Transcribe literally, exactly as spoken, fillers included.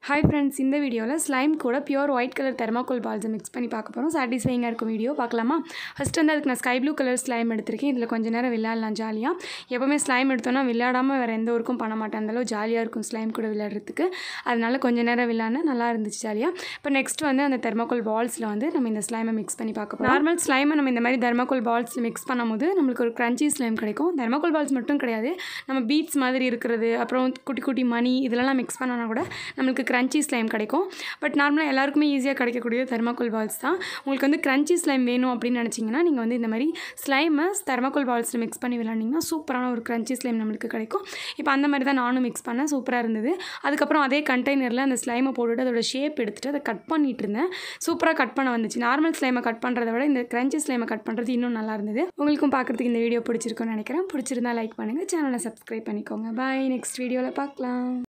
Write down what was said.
Hi friends, இந்த வீடியோல slime கூட pure white colour thermocol balls mix பண்ணி பார்க்க போறோம். சாட்டிஸ்ஃபைங்கா இருக்கும் வீடியோ பார்க்கலாமா? ஃபர்ஸ்ட் வந்து அதுக்கு நான் ஸ்கை ப்ளூ கலர் ஸ்லைம் எடுத்துர்க்கேன். இதுல கொஞ்ச நேரம் விளையாடலாம் ஜாலியா. எப்பவுமே ஸ்லைம் எடுத்தோம்னா விளையாடாம வேற எந்த ஒர்க்கும் பண்ண மாட்டேன். அந்த அளவு ஜாலியா இருக்கும் ஸ்லைம் கூட விளையாடுறதுக்கு. அதனால கொஞ்ச நேரம் விளையாடுனேன் நல்லா இருந்துச்சு ஜாலியா. இப்போ நெக்ஸ்ட் வந்து அந்த தெர்மாகோல் பால்ஸ்ல வந்து நம்ம இந்த ஸ்லைமை மிக்ஸ் பண்ணி பார்க்க போறோம். நார்மல் ஸ்லைமை நம்ம இந்த மாதிரி தெர்மாகோல் பால்ஸ்ல மிக்ஸ் பண்ணும்போது நமக்கு ஒரு கிரன்ச்சி ஸ்லைம் கிடைக்கும். தெர்மாகோல் பால்ஸ் மட்டும் கிடையாது. நம்ம பீட்ஸ் மாதிரி இருக்கிறது, அப்புறம் குட்டி குட்டி மணி இதெல்லாம் மிக்ஸ் பண்ணனா கூட நமக்கு கிரன்ச்சி ஸ்லைம் கிடைக்கும். பட் நார்மலாக எல்லாருக்குமே ஈஸியாக கிடைக்கக்கூடிய தெர்மாகோல் பால்ஸ் தான். உங்களுக்கு வந்து கிரன்ச்சி ஸ்லைம் வேணும் அப்படின்னு நினச்சிங்கன்னா நீங்கள் வந்து இந்த மாதிரி ஸ்லைமை தெர்மாகோல் பால்ஸில் மிக்ஸ் பண்ணி விளாண்டிங்கன்னா சூப்பரான ஒரு கிரன்ச்சி ஸ்லைம் நம்மளுக்கு கிடைக்கும். இப்போ அந்த மாதிரி தான் நானும் மிக்ஸ் பண்ணேன், சூப்பராக இருந்தது. அதுக்கப்புறம் அதே கண்டெய்னரில் அந்த ஸ்லைமை போட்டுவிட்டு அதோட ஷேப் எடுத்துகிட்டு அதை கட் பண்ணிட்டு இருந்தேன். சூப்பராக கட் பண்ண வந்துச்சு. நார்மல் ஸ்லைமை கட் பண்ணுறத விட இந்த கிரன்ச்சி ஸ்லைமை கட் பண்ணுறது இன்னும் நல்லா இருந்தது. உங்களுக்கும் பார்க்குறதுக்கு இந்த வீடியோ பிடிச்சிருக்குன்னு நினைக்கிறேன். பிடிச்சிருந்தா லைக் பண்ணுங்கள், சேனலை சப்ஸ்கிரைப் பண்ணிக்கோங்க. பாய், நெக்ஸ்ட் வீடியோவில் பார்க்கலாம்.